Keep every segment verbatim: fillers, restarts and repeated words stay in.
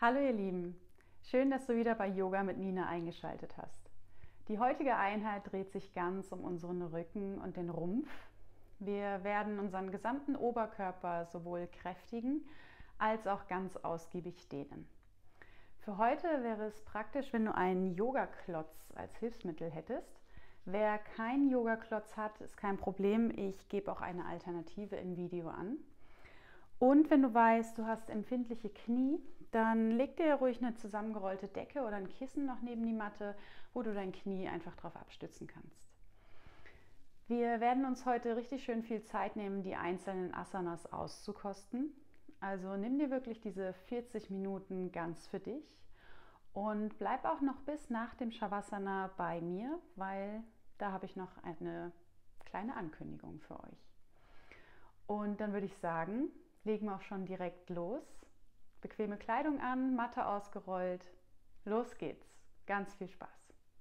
Hallo ihr Lieben, schön, dass du wieder bei Yoga mit Nina eingeschaltet hast. Die heutige Einheit dreht sich ganz um unseren Rücken und den Rumpf. Wir werden unseren gesamten Oberkörper sowohl kräftigen als auch ganz ausgiebig dehnen. Für heute wäre es praktisch, wenn du einen Yogaklotz als Hilfsmittel hättest. Wer keinen Yogaklotz hat, ist kein Problem. Ich gebe auch eine Alternative im Video an. Und wenn du weißt, du hast empfindliche Knie, dann leg dir ruhig eine zusammengerollte Decke oder ein Kissen noch neben die Matte, wo du dein Knie einfach drauf abstützen kannst. Wir werden uns heute richtig schön viel Zeit nehmen, die einzelnen Asanas auszukosten. Also nimm dir wirklich diese vierzig Minuten ganz für dich und bleib auch noch bis nach dem Shavasana bei mir, weil da habe ich noch eine kleine Ankündigung für euch. Und dann würde ich sagen, legen wir auch schon direkt los. Bequeme Kleidung an, Matte ausgerollt. Los geht's. Ganz viel Spaß.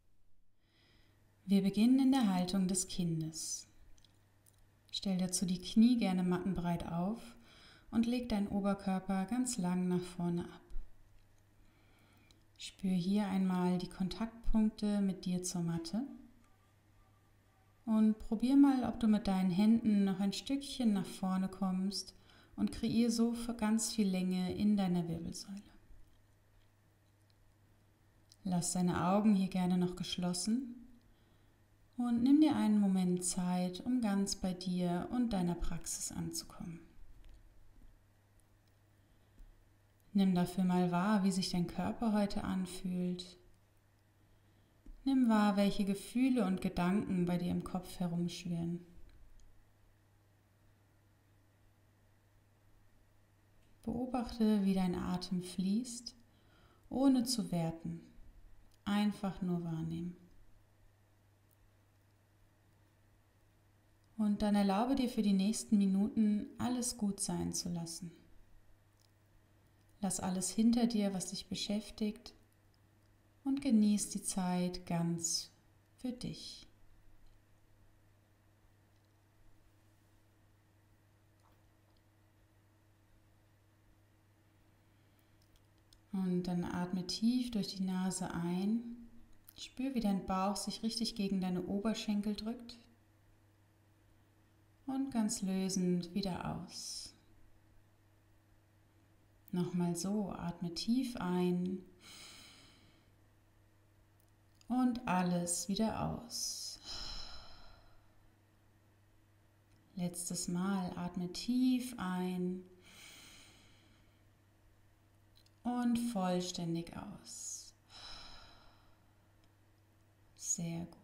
Wir beginnen in der Haltung des Kindes. Stell dazu die Knie gerne mattenbreit auf und leg deinen Oberkörper ganz lang nach vorne ab. Spür hier einmal die Kontaktpunkte mit dir zur Matte und probier mal, ob du mit deinen Händen noch ein Stückchen nach vorne kommst und kreier so für ganz viel Länge in deiner Wirbelsäule. Lass deine Augen hier gerne noch geschlossen und nimm dir einen Moment Zeit, um ganz bei dir und deiner Praxis anzukommen. Nimm dafür mal wahr, wie sich dein Körper heute anfühlt. Nimm wahr, welche Gefühle und Gedanken bei dir im Kopf herumschwirren. Beobachte, wie dein Atem fließt, ohne zu werten. Einfach nur wahrnehmen. Und dann erlaube dir für die nächsten Minuten, alles gut sein zu lassen. Lass alles hinter dir, was dich beschäftigt, und genieß die Zeit ganz für dich. Und dann atme tief durch die Nase ein. Spür, wie dein Bauch sich richtig gegen deine Oberschenkel drückt. Und ganz lösend wieder aus. Nochmal so, atme tief ein. Und alles wieder aus. Letztes Mal, atme tief ein. Und vollständig aus. Sehr gut.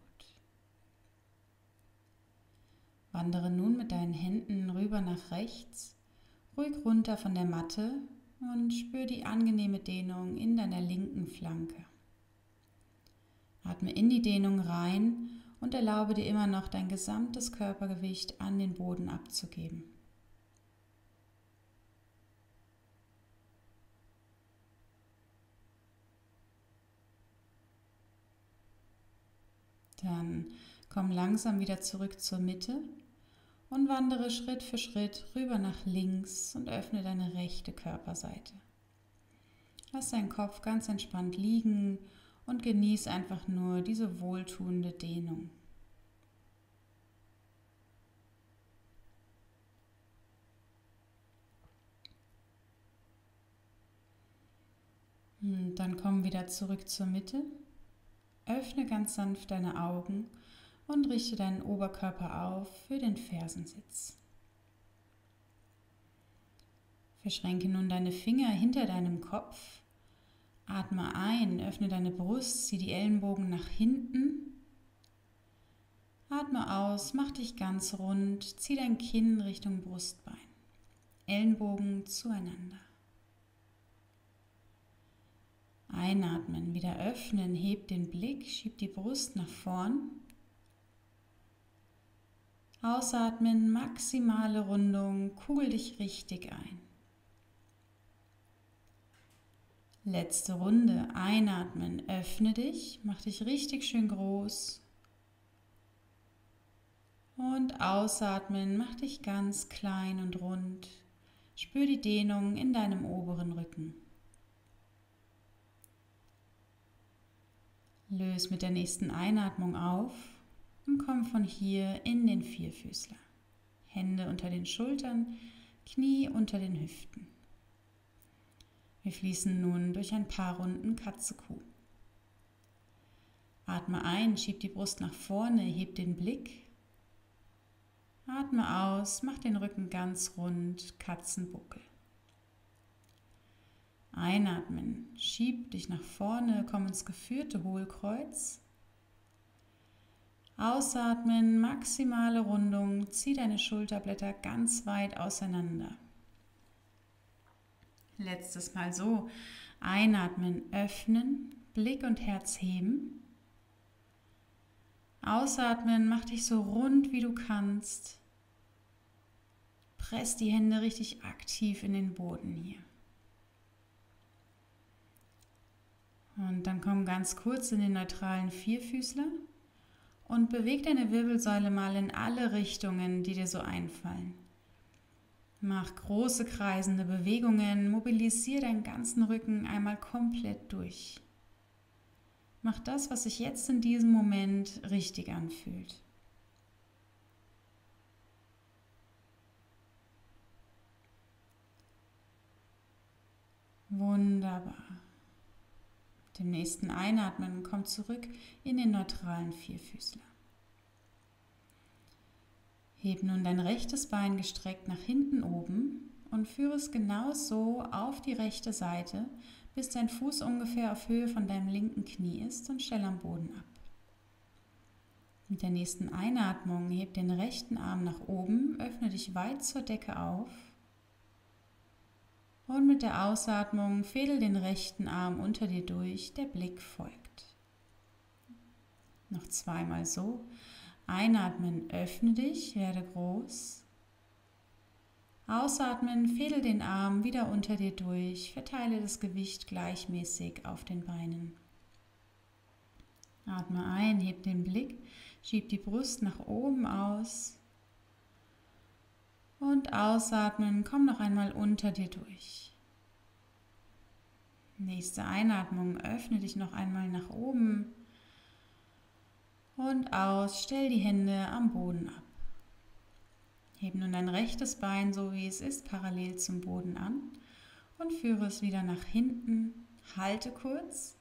Wandere nun mit deinen Händen rüber nach rechts, ruhig runter von der Matte und spür die angenehme Dehnung in deiner linken Flanke. Atme in die Dehnung rein und erlaube dir immer noch dein gesamtes Körpergewicht an den Boden abzugeben. Dann komm langsam wieder zurück zur Mitte und wandere Schritt für Schritt rüber nach links und öffne deine rechte Körperseite. Lass deinen Kopf ganz entspannt liegen und genieß einfach nur diese wohltuende Dehnung. Und dann komm wieder zurück zur Mitte. Öffne ganz sanft deine Augen und richte deinen Oberkörper auf für den Fersensitz. Verschränke nun deine Finger hinter deinem Kopf. Atme ein, öffne deine Brust, zieh die Ellenbogen nach hinten. Atme aus, mach dich ganz rund, zieh dein Kinn Richtung Brustbein. Ellenbogen zueinander. Einatmen, wieder öffnen, heb den Blick, schieb die Brust nach vorn. Ausatmen, maximale Rundung, kugel dich richtig ein. Letzte Runde, einatmen, öffne dich, mach dich richtig schön groß. Und ausatmen, mach dich ganz klein und rund. Spür die Dehnung in deinem oberen Rücken. Löse mit der nächsten Einatmung auf und komm von hier in den Vierfüßler. Hände unter den Schultern, Knie unter den Hüften. Wir fließen nun durch ein paar Runden Katze-Kuh. Atme ein, schieb die Brust nach vorne, heb den Blick. Atme aus, mach den Rücken ganz rund, Katzenbuckel. Einatmen, schieb dich nach vorne, komm ins geführte Hohlkreuz. Ausatmen, maximale Rundung, zieh deine Schulterblätter ganz weit auseinander. Letztes Mal so, einatmen, öffnen, Blick und Herz heben. Ausatmen, mach dich so rund wie du kannst. Press die Hände richtig aktiv in den Boden hier. Und dann komm ganz kurz in den neutralen Vierfüßler und beweg deine Wirbelsäule mal in alle Richtungen, die dir so einfallen. Mach große kreisende Bewegungen, mobilisiere deinen ganzen Rücken einmal komplett durch. Mach das, was sich jetzt in diesem Moment richtig anfühlt. Wunderbar. Mit dem nächsten Einatmen komm zurück in den neutralen Vierfüßler. Heb nun dein rechtes Bein gestreckt nach hinten oben und führe es genau so auf die rechte Seite, bis dein Fuß ungefähr auf Höhe von deinem linken Knie ist und stell am Boden ab. Mit der nächsten Einatmung heb den rechten Arm nach oben, öffne dich weit zur Decke auf und mit der Ausatmung fädel den rechten Arm unter dir durch, der Blick folgt. Noch zweimal so. Einatmen, öffne dich, werde groß. Ausatmen, fädel den Arm wieder unter dir durch, verteile das Gewicht gleichmäßig auf den Beinen. Atme ein, heb den Blick, schieb die Brust nach oben aus. Und ausatmen, komm noch einmal unter dir durch. Nächste Einatmung, öffne dich noch einmal nach oben. Und aus, stell die Hände am Boden ab. Heb nun dein rechtes Bein, so wie es ist, parallel zum Boden an und führe es wieder nach hinten. Halte kurz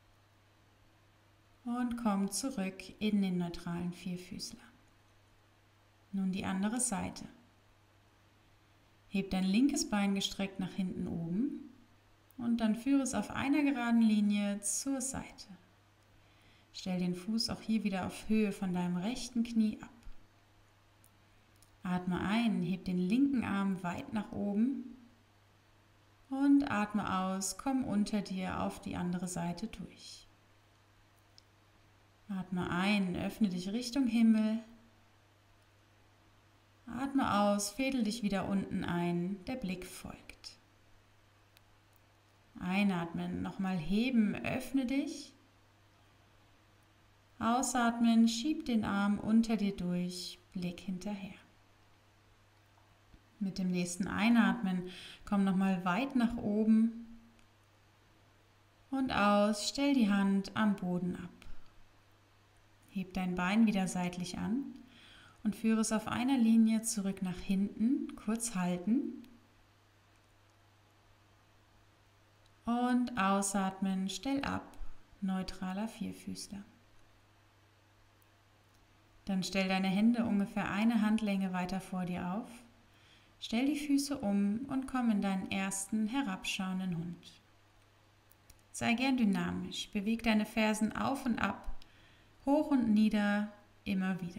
und komm zurück in den neutralen Vierfüßler. Nun die andere Seite. Heb dein linkes Bein gestreckt nach hinten oben und dann führe es auf einer geraden Linie zur Seite. Stell den Fuß auch hier wieder auf Höhe von deinem rechten Knie ab. Atme ein, heb den linken Arm weit nach oben und atme aus, komm unter dir auf die andere Seite durch. Atme ein, öffne dich Richtung Himmel. Atme aus, fädel dich wieder unten ein, der Blick folgt. Einatmen, nochmal heben, öffne dich. Ausatmen, schieb den Arm unter dir durch, Blick hinterher. Mit dem nächsten Einatmen komm nochmal weit nach oben und aus, stell die Hand am Boden ab. Heb dein Bein wieder seitlich an und führe es auf einer Linie zurück nach hinten, kurz halten. Und ausatmen, stell ab, neutraler Vierfüßler. Dann stell deine Hände ungefähr eine Handlänge weiter vor dir auf. Stell die Füße um und komm in deinen ersten herabschauenden Hund. Sei gern dynamisch, beweg deine Fersen auf und ab, hoch und nieder, immer wieder.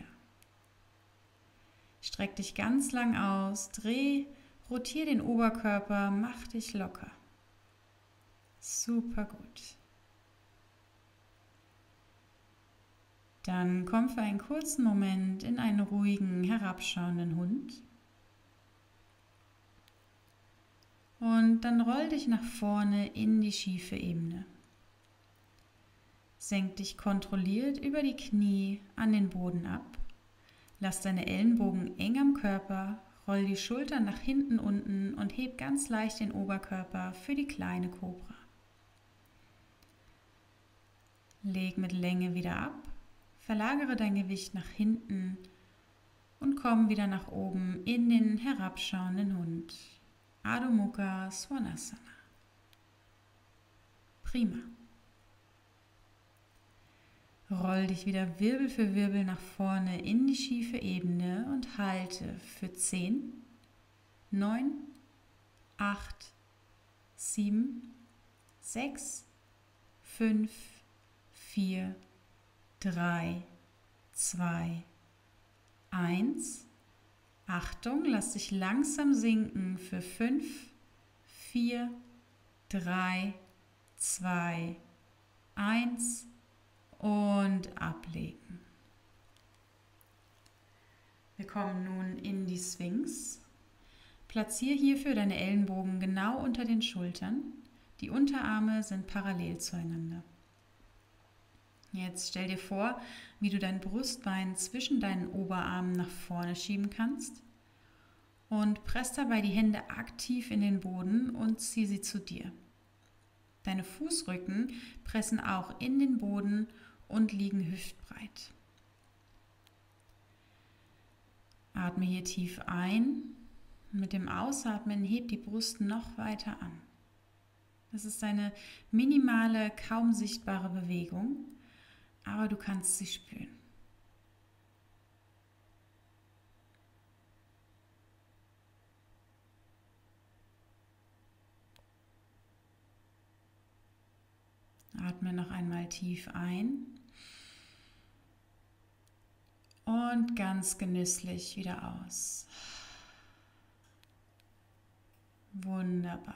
Streck dich ganz lang aus, dreh, rotier den Oberkörper, mach dich locker. Super gut. Dann komm für einen kurzen Moment in einen ruhigen, herabschauenden Hund. Und dann roll dich nach vorne in die schiefe Ebene. Senk dich kontrolliert über die Knie an den Boden ab. Lass deine Ellenbogen eng am Körper, roll die Schultern nach hinten unten und heb ganz leicht den Oberkörper für die kleine Kobra. Leg mit Länge wieder ab, verlagere dein Gewicht nach hinten und komm wieder nach oben in den herabschauenden Hund. Adho Mukha Svanasana. Prima. Roll dich wieder Wirbel für Wirbel nach vorne in die schiefe Ebene und halte für zehn, neun, acht, sieben, sechs, fünf, vier, drei, zwei, eins. Achtung, lass dich langsam sinken für fünf, vier, drei, zwei, eins und ablegen. Wir kommen nun in die Sphinx. Platziere hierfür deine Ellenbogen genau unter den Schultern. Die Unterarme sind parallel zueinander. Jetzt stell dir vor, wie du dein Brustbein zwischen deinen Oberarmen nach vorne schieben kannst und press dabei die Hände aktiv in den Boden und zieh sie zu dir. Deine Fußrücken pressen auch in den Boden und liegen hüftbreit. Atme hier tief ein. Mit dem Ausatmen heb die Brust noch weiter an. Das ist eine minimale, kaum sichtbare Bewegung, aber du kannst sie spüren. Atme noch einmal tief ein und ganz genüsslich wieder aus. Wunderbar.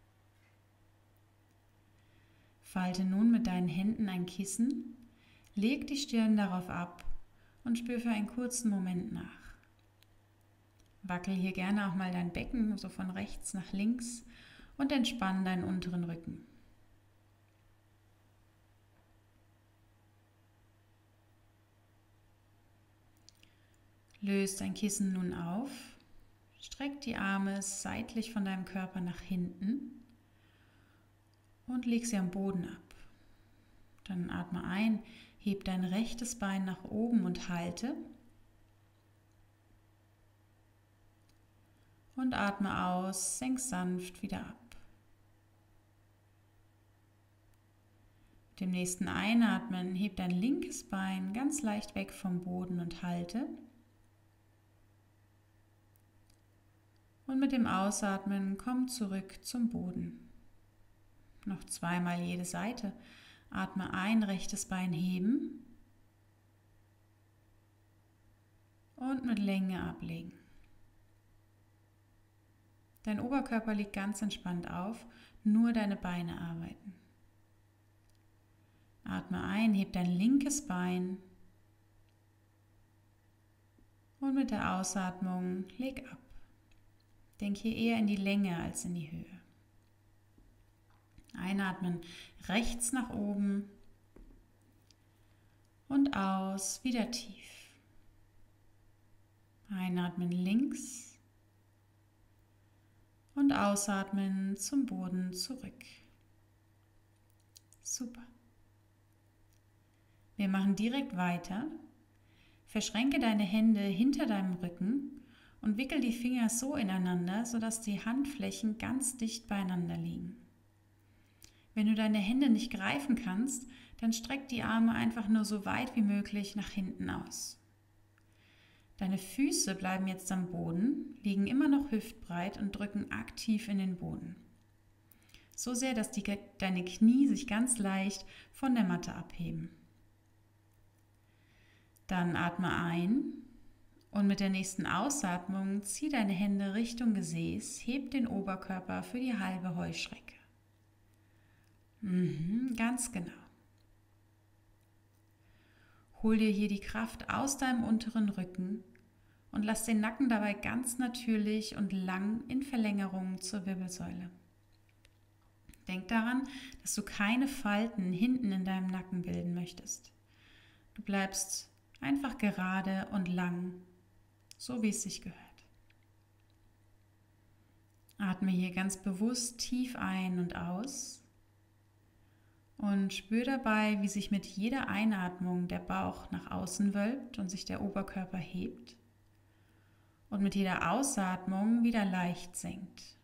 Falte nun mit deinen Händen ein Kissen, leg die Stirn darauf ab und spür für einen kurzen Moment nach. Wackel hier gerne auch mal dein Becken so von rechts nach links und entspann deinen unteren Rücken. Löse dein Kissen nun auf, streck die Arme seitlich von deinem Körper nach hinten und leg sie am Boden ab. Dann atme ein, heb dein rechtes Bein nach oben und halte. Und atme aus, senk sanft wieder ab. Mit dem nächsten Einatmen heb dein linkes Bein ganz leicht weg vom Boden und halte. Und mit dem Ausatmen komm zurück zum Boden. Noch zweimal jede Seite. Atme ein, rechtes Bein heben und mit Länge ablegen. Dein Oberkörper liegt ganz entspannt auf, nur deine Beine arbeiten. Atme ein, heb dein linkes Bein und mit der Ausatmung leg ab. Denk hier eher in die Länge als in die Höhe. Einatmen, rechts nach oben und aus, wieder tief. Einatmen links und ausatmen zum Boden zurück. Super. Wir machen direkt weiter. Verschränke deine Hände hinter deinem Rücken und wickel die Finger so ineinander, sodass die Handflächen ganz dicht beieinander liegen. Wenn du deine Hände nicht greifen kannst, dann streck die Arme einfach nur so weit wie möglich nach hinten aus. Deine Füße bleiben jetzt am Boden, liegen immer noch hüftbreit und drücken aktiv in den Boden. So sehr, dass die, deine Knie sich ganz leicht von der Matte abheben. Dann atme ein und mit der nächsten Ausatmung zieh deine Hände Richtung Gesäß, heb den Oberkörper für die halbe Heuschrecke. Mhm, ganz genau. Hol dir hier die Kraft aus deinem unteren Rücken und lass den Nacken dabei ganz natürlich und lang in Verlängerung zur Wirbelsäule. Denk daran, dass du keine Falten hinten in deinem Nacken bilden möchtest. Du bleibst einfach gerade und lang, so wie es sich gehört. Atme hier ganz bewusst tief ein und aus Und spür dabei, wie sich mit jeder Einatmung der Bauch nach außen wölbt und sich der Oberkörper hebt und mit jeder Ausatmung wieder leicht senkt.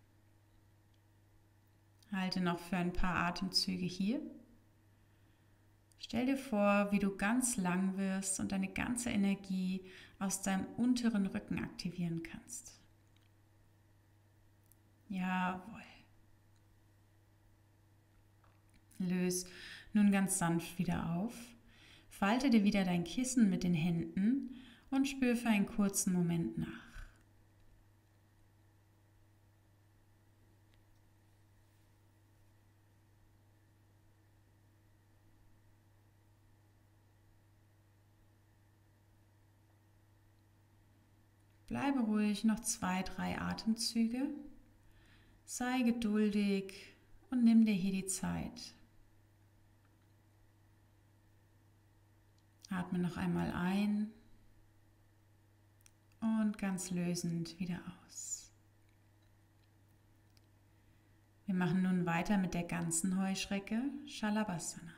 Halte noch für ein paar Atemzüge hier. Stell dir vor, wie du ganz lang wirst und deine ganze Energie aus deinem unteren Rücken aktivieren kannst. Jawohl. Löse nun ganz sanft wieder auf. Falte dir wieder dein Kissen mit den Händen und spür für einen kurzen Moment nach. Bleibe ruhig noch zwei, drei Atemzüge. Sei geduldig und nimm dir hier die Zeit. Atme noch einmal ein und ganz lösend wieder aus. Wir machen nun weiter mit der ganzen Heuschrecke, Shalabhasana.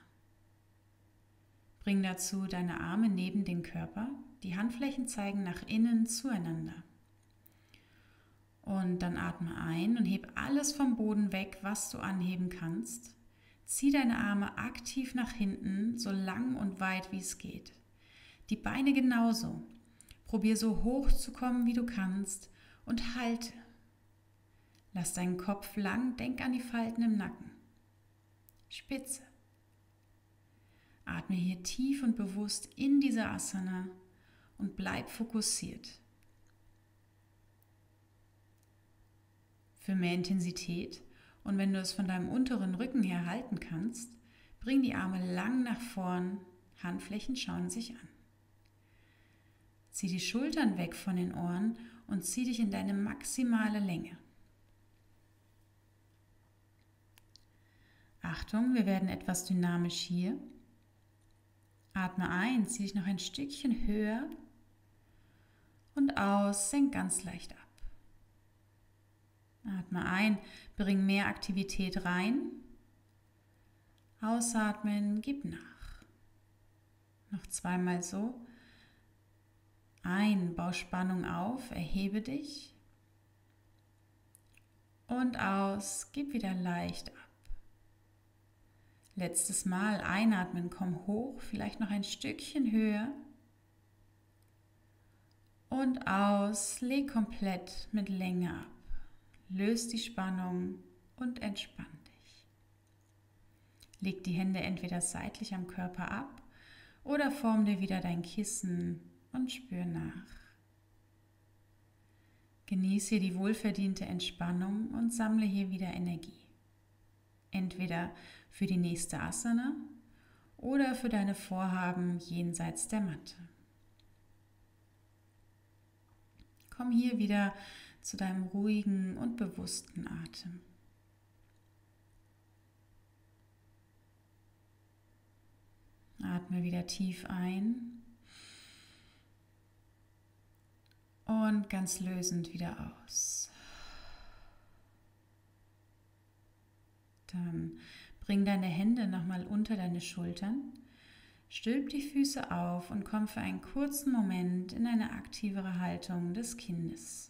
Bring dazu deine Arme neben den Körper, die Handflächen zeigen nach innen zueinander. Und dann atme ein und heb alles vom Boden weg, was du anheben kannst. Zieh deine Arme aktiv nach hinten, so lang und weit wie es geht. Die Beine genauso. Probier so hoch zu kommen, wie du kannst und halte. Lass deinen Kopf lang, denk an die Falten im Nacken. Spitze. Atme hier tief und bewusst in diese Asana und bleib fokussiert. Für mehr Intensität und wenn du es von deinem unteren Rücken her halten kannst, bring die Arme lang nach vorn, Handflächen schauen sich an. Zieh die Schultern weg von den Ohren und zieh dich in deine maximale Länge. Achtung, wir werden etwas dynamisch hier. Atme ein, zieh dich noch ein Stückchen höher und aus, senk ganz leicht ab. Atme ein, bring mehr Aktivität rein. Ausatmen, gib nach. Noch zweimal so. Ein, bau Spannung auf, erhebe dich. Und aus, gib wieder leicht ab. Letztes Mal einatmen, komm hoch, vielleicht noch ein Stückchen höher. Und aus, leg komplett mit Länge ab. Löst die Spannung und entspann dich. Leg die Hände entweder seitlich am Körper ab oder form dir wieder dein Kissen und spür nach. Genieß hier die wohlverdiente Entspannung und sammle hier wieder Energie. Entweder für die nächste Asana oder für deine Vorhaben jenseits der Matte. Komm hier wieder zu deinem ruhigen und bewussten Atem. Atme wieder tief ein und ganz lösend wieder aus. Dann bring deine Hände nochmal unter deine Schultern, stülp die Füße auf und komm für einen kurzen Moment in eine aktivere Haltung des Kindes.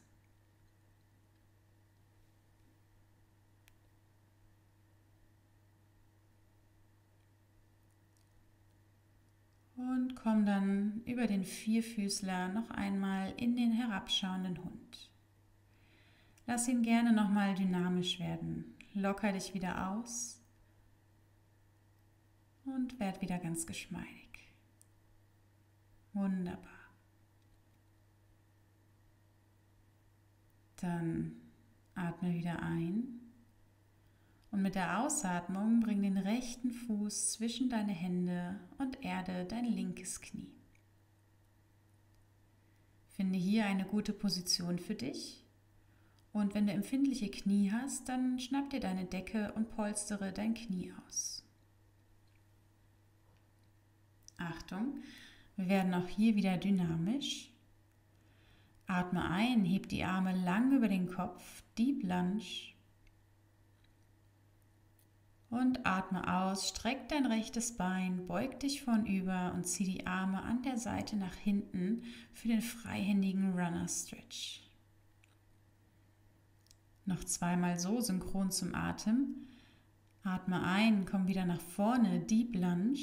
Und komm dann über den Vierfüßler noch einmal in den herabschauenden Hund. Lass ihn gerne nochmal dynamisch werden. Locker dich wieder aus und werd wieder ganz geschmeidig. Wunderbar. Dann atme wieder ein und mit der Ausatmung bring den rechten Fuß zwischen deine Hände und erde dein linkes Knie. Finde hier eine gute Position für dich und wenn du empfindliche Knie hast, dann schnapp dir deine Decke und polstere dein Knie aus. Achtung, wir werden auch hier wieder dynamisch. Atme ein, heb die Arme lang über den Kopf, Deep Lunge. Und atme aus, streck dein rechtes Bein, beug dich vornüber und zieh die Arme an der Seite nach hinten für den freihändigen Runner Stretch. Noch zweimal so synchron zum Atem. Atme ein, komm wieder nach vorne, Deep Lunge.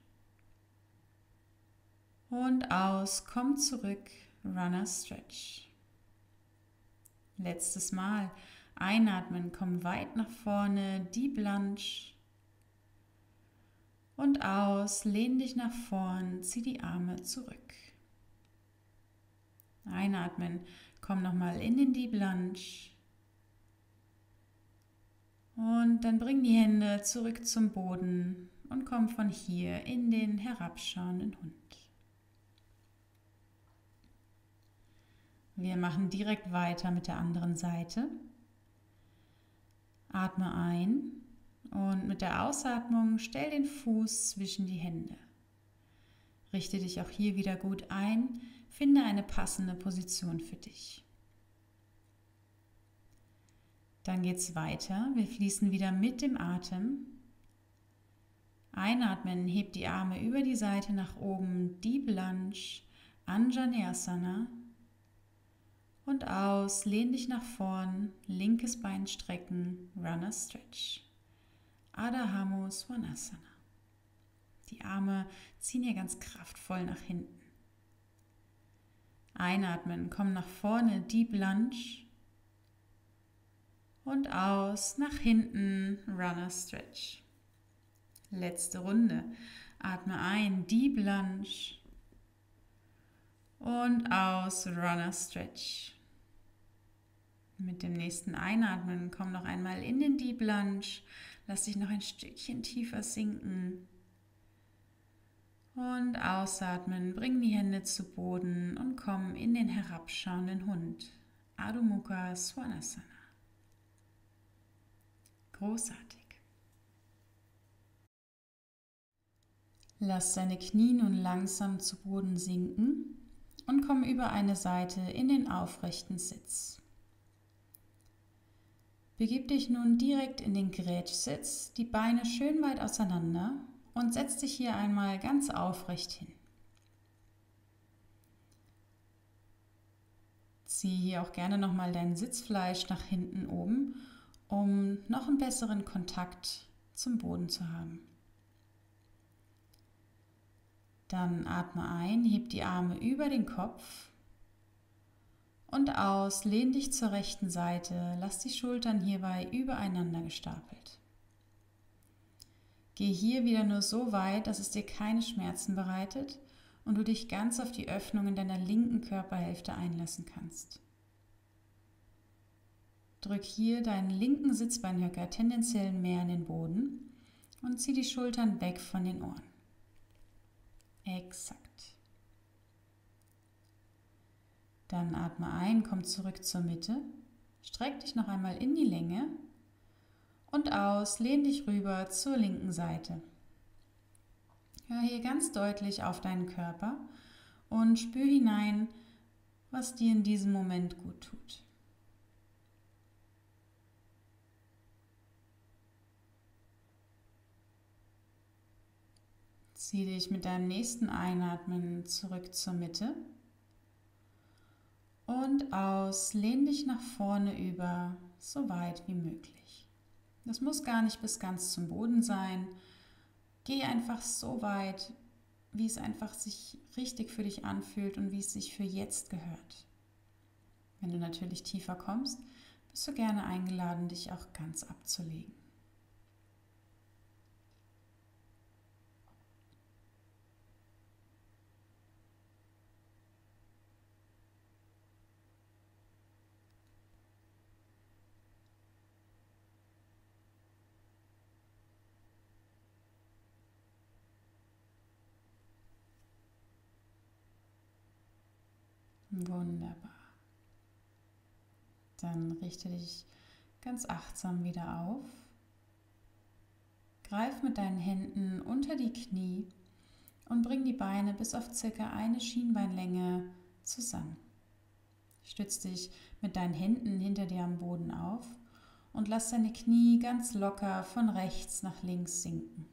Und aus, komm zurück, Runner Stretch. Letztes Mal. Einatmen, komm weit nach vorne, Deep Lunge. Und aus, lehn dich nach vorn, zieh die Arme zurück. Einatmen, komm nochmal in den Deep Lunge. Und dann bring die Hände zurück zum Boden und komm von hier in den herabschauenden Hund. Wir machen direkt weiter mit der anderen Seite. Atme ein und mit der Ausatmung stell den Fuß zwischen die Hände. Richte dich auch hier wieder gut ein, finde eine passende Position für dich. Dann geht es weiter, wir fließen wieder mit dem Atem. Einatmen, heb die Arme über die Seite nach oben, Deep Lunge, Anjaneyasana. Und aus, lehn dich nach vorn, linkes Bein strecken, Runner Stretch. Adho Mukha Svanasana. Die Arme ziehen hier ganz kraftvoll nach hinten. Einatmen, komm nach vorne, Deep Lunge. Und aus, nach hinten, Runner Stretch. Letzte Runde. Atme ein, Deep Lunge. Und aus, Runner Stretch. Mit dem nächsten Einatmen komm noch einmal in den Deep Lunge. Lass dich noch ein Stückchen tiefer sinken. Und ausatmen, bring die Hände zu Boden und komm in den herabschauenden Hund. Adho Mukha Svanasana. Großartig. Lass deine Knie nun langsam zu Boden sinken und komm über eine Seite in den aufrechten Sitz. Begib dich nun direkt in den Grätschsitz, die Beine schön weit auseinander und setz dich hier einmal ganz aufrecht hin. Zieh hier auch gerne nochmal dein Sitzfleisch nach hinten oben, um noch einen besseren Kontakt zum Boden zu haben. Dann atme ein, heb die Arme über den Kopf und aus, lehn dich zur rechten Seite, lass die Schultern hierbei übereinander gestapelt. Geh hier wieder nur so weit, dass es dir keine Schmerzen bereitet und du dich ganz auf die Öffnungen deiner linken Körperhälfte einlassen kannst. Drück hier deinen linken Sitzbeinhöcker tendenziell mehr in den Boden und zieh die Schultern weg von den Ohren. Exakt. Dann atme ein, komm zurück zur Mitte, streck dich noch einmal in die Länge und aus, lehn dich rüber zur linken Seite. Hör hier ganz deutlich auf deinen Körper und spür hinein, was dir in diesem Moment gut tut. Zieh dich mit deinem nächsten Einatmen zurück zur Mitte und aus, lehn dich nach vorne über, so weit wie möglich. Das muss gar nicht bis ganz zum Boden sein. Geh einfach so weit, wie es einfach sich richtig für dich anfühlt und wie es sich für jetzt gehört. Wenn du natürlich tiefer kommst, bist du gerne eingeladen, dich auch ganz abzulegen. Wunderbar. Dann richte dich ganz achtsam wieder auf. Greif mit deinen Händen unter die Knie und bring die Beine bis auf circa eine Schienbeinlänge zusammen. Stütz dich mit deinen Händen hinter dir am Boden auf und lass deine Knie ganz locker von rechts nach links sinken.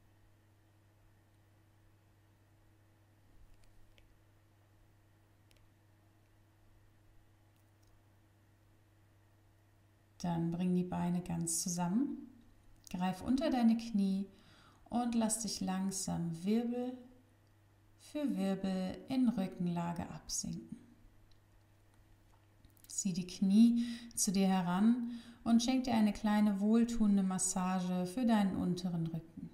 Dann bring die Beine ganz zusammen, greif unter deine Knie und lass dich langsam Wirbel für Wirbel in Rückenlage absinken. Zieh die Knie zu dir heran und schenk dir eine kleine wohltuende Massage für deinen unteren Rücken.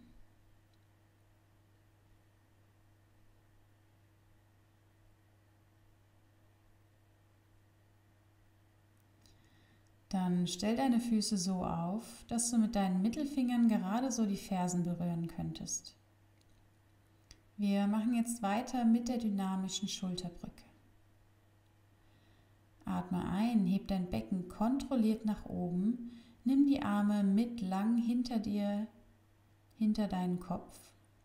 Dann stell deine Füße so auf, dass du mit deinen Mittelfingern gerade so die Fersen berühren könntest. Wir machen jetzt weiter mit der dynamischen Schulterbrücke. Atme ein, heb dein Becken kontrolliert nach oben, nimm die Arme mit lang hinter dir, hinter deinen Kopf.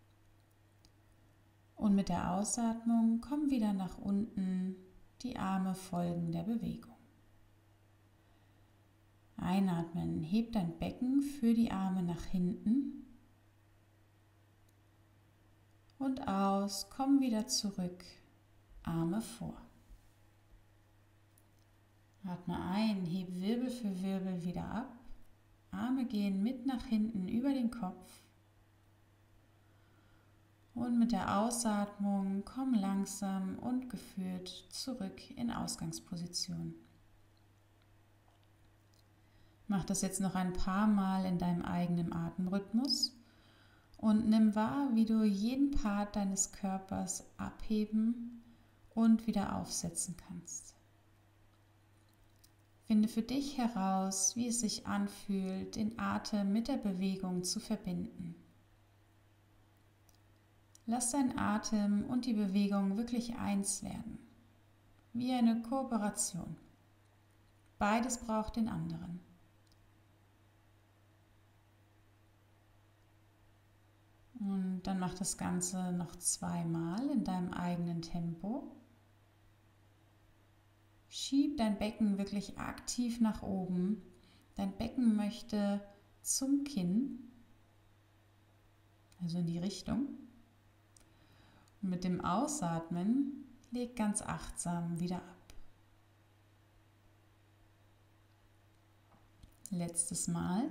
Und mit der Ausatmung komm wieder nach unten, die Arme folgen der Bewegung. Einatmen, heb dein Becken für die Arme nach hinten. Und aus, komm wieder zurück, Arme vor. Atme ein, heb Wirbel für Wirbel wieder ab. Arme gehen mit nach hinten über den Kopf. Und mit der Ausatmung komm langsam und geführt zurück in Ausgangsposition. Mach das jetzt noch ein paar Mal in deinem eigenen Atemrhythmus und nimm wahr, wie du jeden Part deines Körpers abheben und wieder aufsetzen kannst. Finde für dich heraus, wie es sich anfühlt, den Atem mit der Bewegung zu verbinden. Lass dein Atem und die Bewegung wirklich eins werden, wie eine Kooperation. Beides braucht den anderen. Und dann mach das Ganze noch zweimal in deinem eigenen Tempo. Schieb dein Becken wirklich aktiv nach oben. Dein Becken möchte zum Kinn, also in die Richtung. Und mit dem Ausatmen leg ganz achtsam wieder ab. Letztes Mal.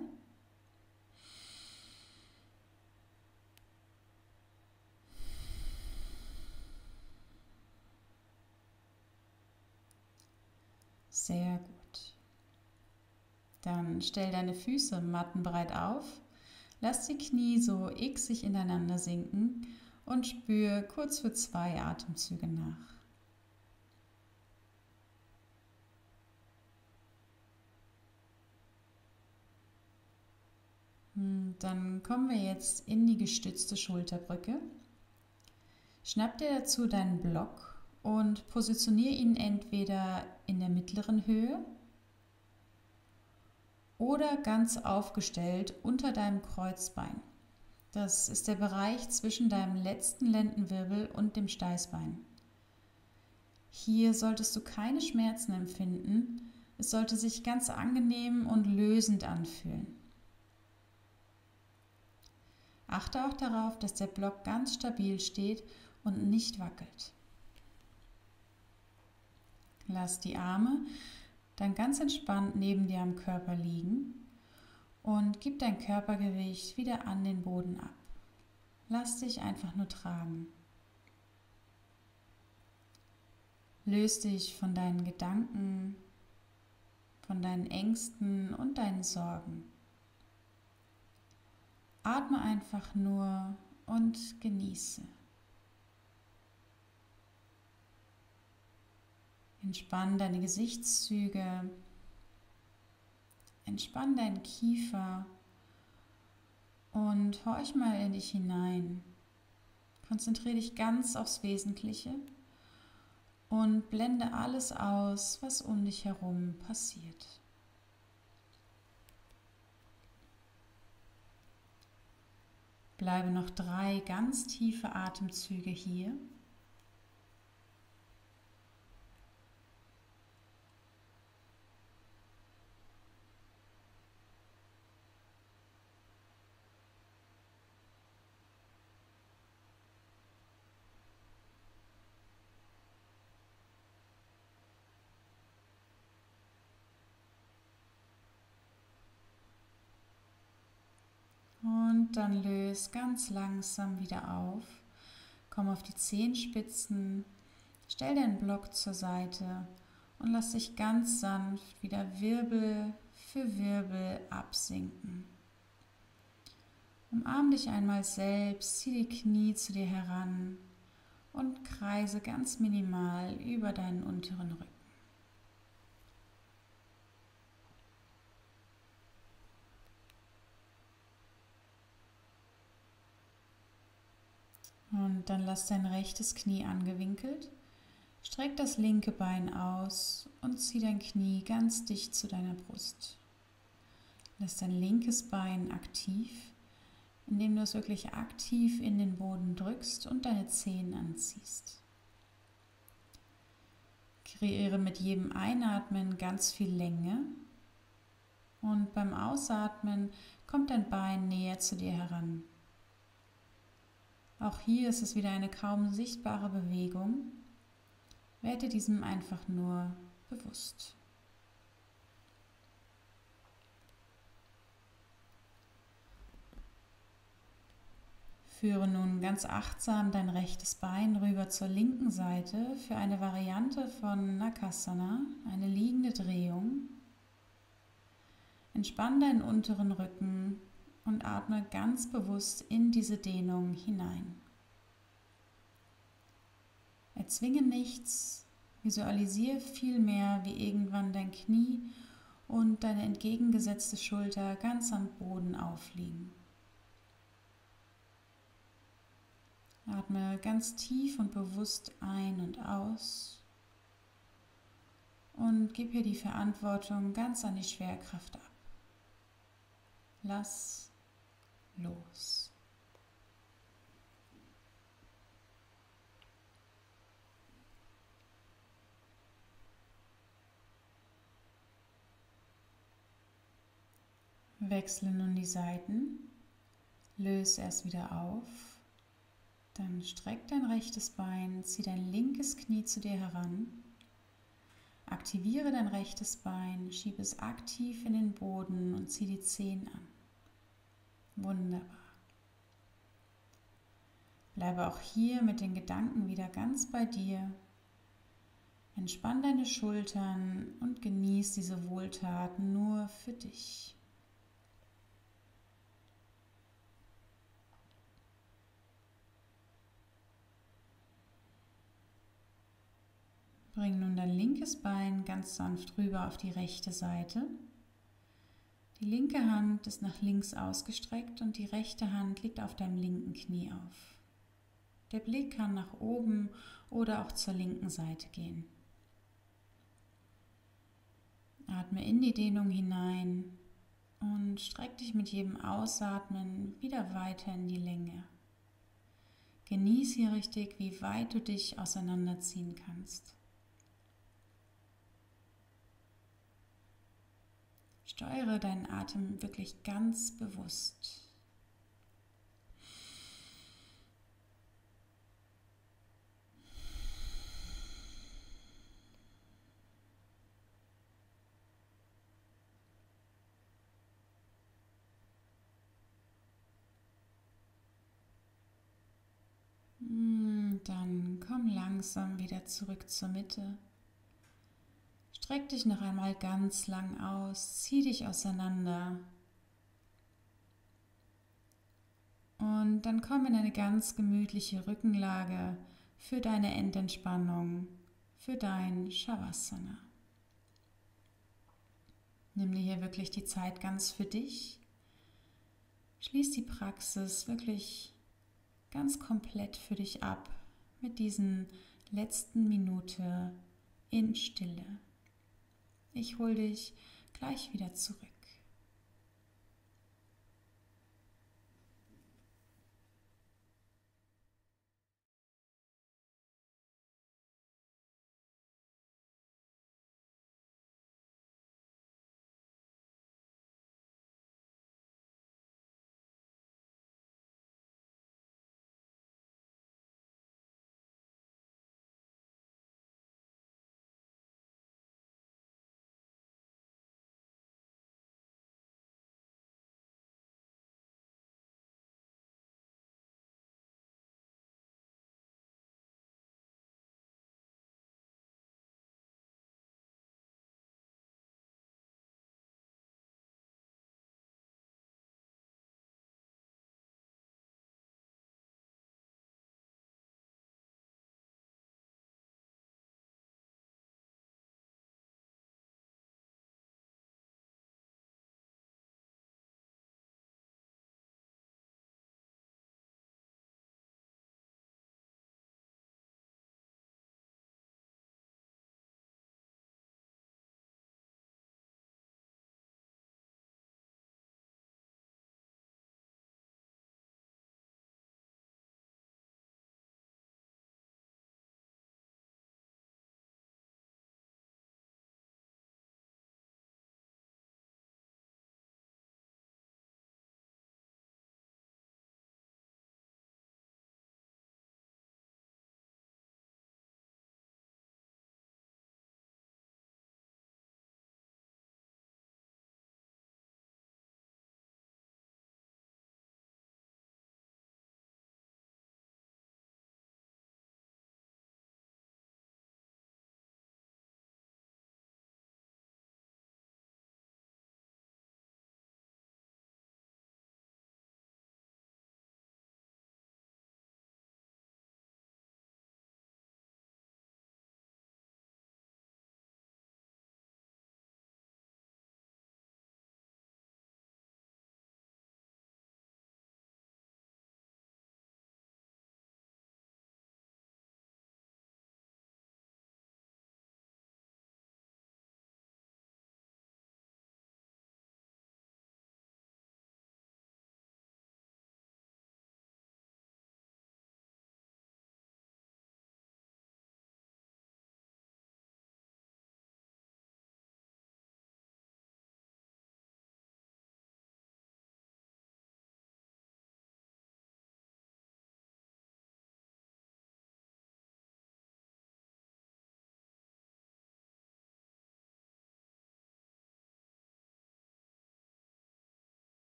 Sehr gut. Dann stell deine Füße mattenbreit auf, lass die Knie so xig ineinander sinken und spür kurz für zwei Atemzüge nach. Dann kommen wir jetzt in die gestützte Schulterbrücke. Schnapp dir dazu deinen Block und positioniere ihn entweder in der mittleren Höhe oder ganz aufgestellt unter deinem Kreuzbein. Das ist der Bereich zwischen deinem letzten Lendenwirbel und dem Steißbein. Hier solltest du keine Schmerzen empfinden. Es sollte sich ganz angenehm und lösend anfühlen. Achte auch darauf, dass der Block ganz stabil steht und nicht wackelt. Lass die Arme dann ganz entspannt neben dir am Körper liegen und gib dein Körpergewicht wieder an den Boden ab. Lass dich einfach nur tragen. Löse dich von deinen Gedanken, von deinen Ängsten und deinen Sorgen. Atme einfach nur und genieße. Entspann deine Gesichtszüge, entspann deinen Kiefer und horch mal in dich hinein. Konzentriere dich ganz aufs Wesentliche und blende alles aus, was um dich herum passiert. Bleibe noch drei ganz tiefe Atemzüge hier. Und dann löse ganz langsam wieder auf. Komm auf die Zehenspitzen, stell deinen Block zur Seite und lass dich ganz sanft wieder Wirbel für Wirbel absinken. Umarm dich einmal selbst, zieh die Knie zu dir heran und kreise ganz minimal über deinen unteren Rücken. Und dann lass dein rechtes Knie angewinkelt, streck das linke Bein aus und zieh dein Knie ganz dicht zu deiner Brust. Lass dein linkes Bein aktiv, indem du es wirklich aktiv in den Boden drückst und deine Zehen anziehst. Kreiere mit jedem Einatmen ganz viel Länge und beim Ausatmen kommt dein Bein näher zu dir heran. Auch hier ist es wieder eine kaum sichtbare Bewegung. Werde diesem einfach nur bewusst. Führe nun ganz achtsam dein rechtes Bein rüber zur linken Seite für eine Variante von Nakasana, eine liegende Drehung. Entspann deinen unteren Rücken und atme ganz bewusst in diese Dehnung hinein. Erzwinge nichts, visualisiere vielmehr, wie irgendwann dein Knie und deine entgegengesetzte Schulter ganz am Boden aufliegen. Atme ganz tief und bewusst ein und aus und gib hier die Verantwortung ganz an die Schwerkraft ab. Lass los. Wechsle nun die Seiten, löse erst wieder auf, dann streck dein rechtes Bein, zieh dein linkes Knie zu dir heran, aktiviere dein rechtes Bein, schiebe es aktiv in den Boden und zieh die Zehen an. Wunderbar. Bleibe auch hier mit den Gedanken wieder ganz bei dir. Entspann deine Schultern und genieß diese Wohltat nur für dich. Bring nun dein linkes Bein ganz sanft rüber auf die rechte Seite. Die linke Hand ist nach links ausgestreckt und die rechte Hand liegt auf deinem linken Knie auf. Der Blick kann nach oben oder auch zur linken Seite gehen. Atme in die Dehnung hinein und streck dich mit jedem Ausatmen wieder weiter in die Länge. Genieß hier richtig, wie weit du dich auseinanderziehen kannst. Steuere deinen Atem wirklich ganz bewusst. Dann komm langsam wieder zurück zur Mitte. Streck dich noch einmal ganz lang aus, zieh dich auseinander und dann komm in eine ganz gemütliche Rückenlage für deine Endentspannung, für dein Shavasana. Nimm dir hier wirklich die Zeit ganz für dich. Schließ die Praxis wirklich ganz komplett für dich ab mit diesen letzten Minute in Stille. Ich hole dich gleich wieder zurück.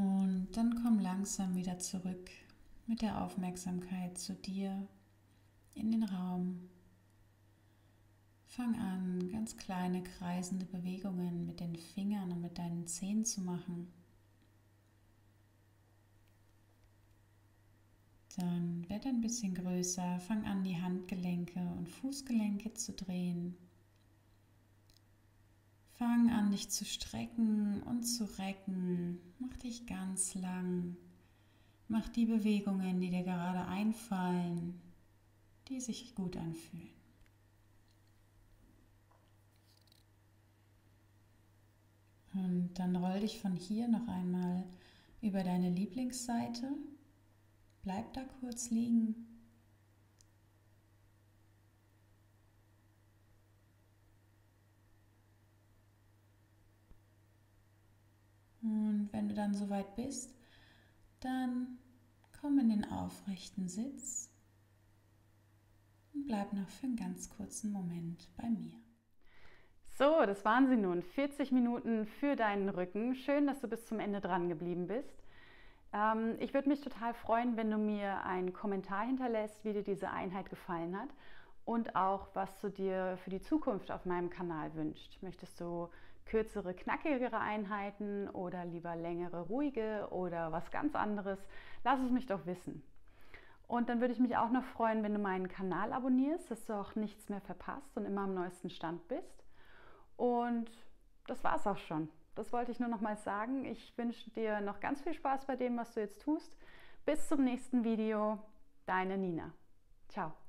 Und dann komm langsam wieder zurück mit der Aufmerksamkeit zu dir in den Raum. Fang an, ganz kleine kreisende Bewegungen mit den Fingern und mit deinen Zehen zu machen. Dann werd ein bisschen größer, fang an, die Handgelenke und Fußgelenke zu drehen. Fang an, dich zu strecken und zu recken. Mach dich ganz lang. Mach die Bewegungen, die dir gerade einfallen, die sich gut anfühlen. Und dann roll dich von hier noch einmal über deine Lieblingsseite. Bleib da kurz liegen. Und wenn du dann soweit bist, dann komm in den aufrechten Sitz und bleib noch für einen ganz kurzen Moment bei mir. So, das waren sie nun. vierzig Minuten für deinen Rücken. Schön, dass du bis zum Ende dran geblieben bist. Ähm, ich würde mich total freuen, wenn du mir einen Kommentar hinterlässt, wie dir diese Einheit gefallen hat und auch, was du dir für die Zukunft auf meinem Kanal wünschst. Möchtest du kürzere, knackigere Einheiten oder lieber längere, ruhige oder was ganz anderes? Lass es mich doch wissen. Und dann würde ich mich auch noch freuen, wenn du meinen Kanal abonnierst, dass du auch nichts mehr verpasst und immer am neuesten Stand bist. Und das war es auch schon. Das wollte ich nur noch mal sagen. Ich wünsche dir noch ganz viel Spaß bei dem, was du jetzt tust. Bis zum nächsten Video. Deine Nina. Ciao.